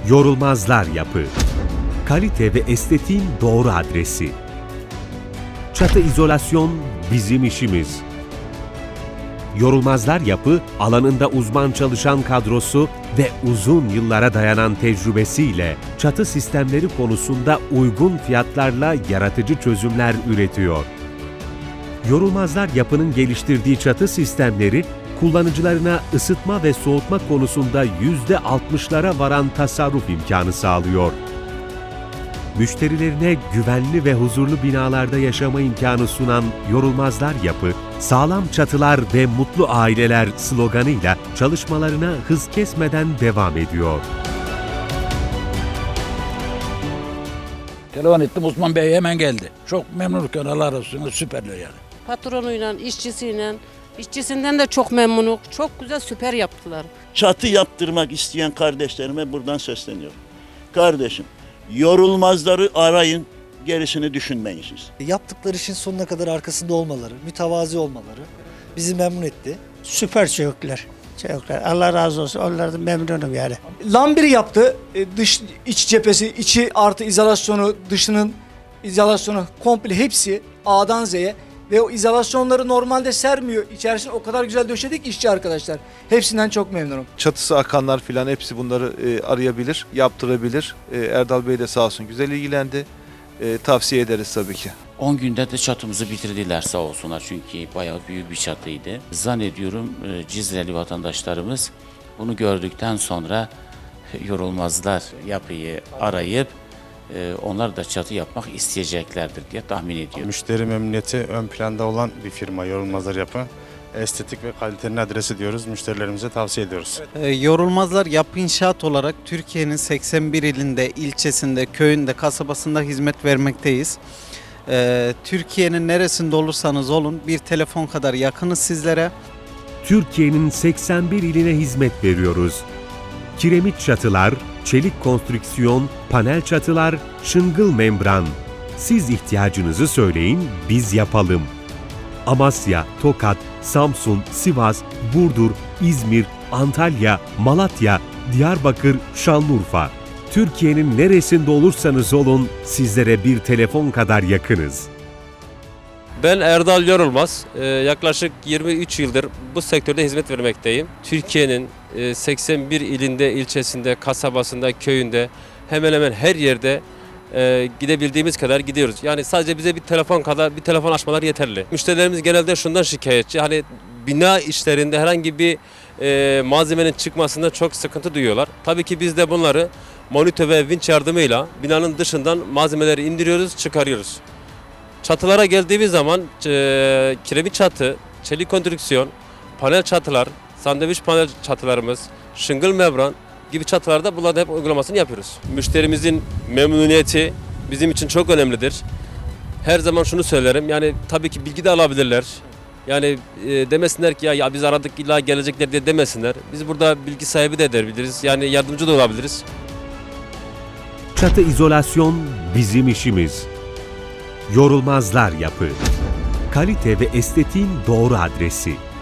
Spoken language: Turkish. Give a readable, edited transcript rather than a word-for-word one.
Yorulmazlar Yapı. Kalite ve estetiğin doğru adresi. Çatı izolasyon bizim işimiz. Yorulmazlar Yapı, alanında uzman çalışan kadrosu ve uzun yıllara dayanan tecrübesiyle çatı sistemleri konusunda uygun fiyatlarla yaratıcı çözümler üretiyor. Yorulmazlar Yapı'nın geliştirdiği çatı sistemleri, kullanıcılarına ısıtma ve soğutma konusunda %60'lara varan tasarruf imkanı sağlıyor. Müşterilerine güvenli ve huzurlu binalarda yaşama imkanı sunan Yorulmazlar Yapı, sağlam çatılar ve mutlu aileler sloganıyla çalışmalarına hız kesmeden devam ediyor. Telefon ettim, Osman Bey hemen geldi. Çok memnunum, Allah razı olsun, süperler yani. Patronuyla, işçisiyle, işçisinden de çok memnunum. Çok güzel, süper yaptılar. Çatı yaptırmak isteyen kardeşlerime buradan sesleniyorum. Kardeşim, Yorulmazları arayın, gerisini düşünmeyin siz. Yaptıkları işin sonuna kadar arkasında olmaları, mütevazi olmaları bizi memnun etti. Süper çocuklar. Allah razı olsun. Onlardan memnunum yani. Lambiri yaptı. İç cephesi, içi artı izolasyonu, dışının izolasyonu komple hepsi A'dan Z'ye. Ve o izolasyonları normalde sermiyor. İçerisine o kadar güzel döşedik işçi arkadaşlar. Hepsinden çok memnunum. Çatısı akanlar filan hepsi bunları arayabilir, yaptırabilir. Erdal Bey de sağ olsun güzel ilgilendi. Tavsiye ederiz tabii ki. 10 günde de çatımızı bitirdiler sağ olsunlar, çünkü bayağı büyük bir çatıydı. Zannediyorum Cizreli vatandaşlarımız bunu gördükten sonra Yorulmazlar Yapıyı arayıp onlar da çatı yapmak isteyeceklerdir diye tahmin ediyorum. Müşteri memnuniyeti ön planda olan bir firma Yorulmazlar Yapı. Estetik ve kalitenin adresi diyoruz. Müşterilerimize tavsiye ediyoruz. Yorulmazlar Yapı İnşaat olarak Türkiye'nin 81 ilinde, ilçesinde, köyünde, kasabasında hizmet vermekteyiz. Türkiye'nin neresinde olursanız olun bir telefon kadar yakınız sizlere. Türkiye'nin 81 iline hizmet veriyoruz. Kiremit çatılar, çelik konstrüksiyon, panel çatılar, şıngıl membran. Siz ihtiyacınızı söyleyin, biz yapalım. Amasya, Tokat, Samsun, Sivas, Burdur, İzmir, Antalya, Malatya, Diyarbakır, Şanlıurfa. Türkiye'nin neresinde olursanız olun sizlere bir telefon kadar yakınız. Ben Erdal Yorulmaz. Yaklaşık 23 yıldır bu sektörde hizmet vermekteyim. Türkiye'nin 81 ilinde, ilçesinde, kasabasında, köyünde hemen hemen her yerde gidebildiğimiz kadar gidiyoruz. Yani sadece bize bir telefon açmaları yeterli. Müşterilerimiz genelde şundan şikayetçi. Hani bina işlerinde herhangi bir malzemenin çıkmasında çok sıkıntı duyuyorlar. Tabii ki biz de bunları monitör ve vinç yardımıyla binanın dışından malzemeleri indiriyoruz, çıkarıyoruz. Çatılara geldiğimiz zaman kiremit çatı, çelik konstrüksiyon, panel çatılar, sandviç panel çatılarımız, şıngıl membran gibi çatılarda bunların hep uygulamasını yapıyoruz. Müşterimizin memnuniyeti bizim için çok önemlidir. Her zaman şunu söylerim, yani tabii ki bilgi de alabilirler. Yani demesinler ki ya biz aradık illa gelecekler diye demesinler. Biz burada bilgi sahibi de edebiliriz, yani yardımcı da olabiliriz. Çatı izolasyon bizim işimiz. Yorulmazlar Yapı. Kalite ve estetiğin doğru adresi.